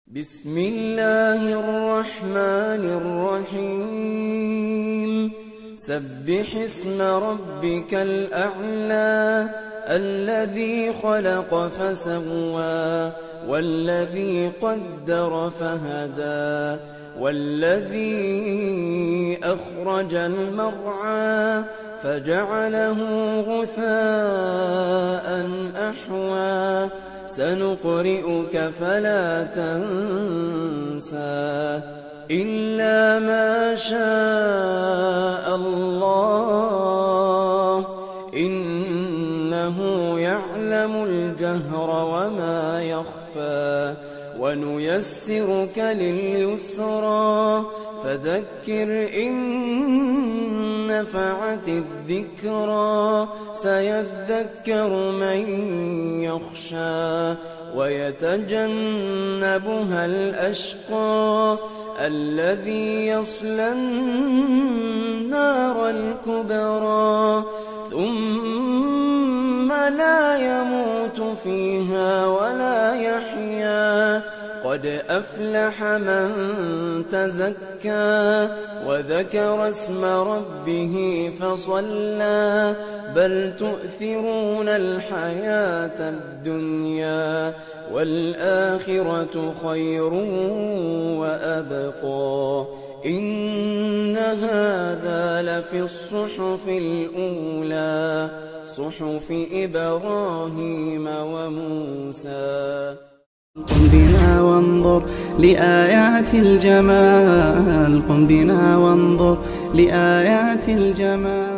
بسم الله الرحمن الرحيم سبح اسم ربك الأعلى الذي خلق فسوى والذي قدر فهدى والذي أخرج المرعى فجعله غثاء أحوى سنقرئك فلا تنسى إلا ما شاء الله إنه يعلم الجهر وما يخفى ونيسرك لليسرى فذكر إن نفعت الذكرى سيذكر من يخشى ويتجنبها الأشقى الذي يصلى النار الكبرى ثم لا يموت فيها ولا يحيا قد أفلح من تزكى وذكر اسم ربه فصلى بل تؤثرون الحياة الدنيا والآخرة خير وأبقى إن هذا لفي الصحف الأولى صحف إبراهيم وموسى. قم بنا وانظر لآيات الجمال قم بنا وانظر لآيات الجمال.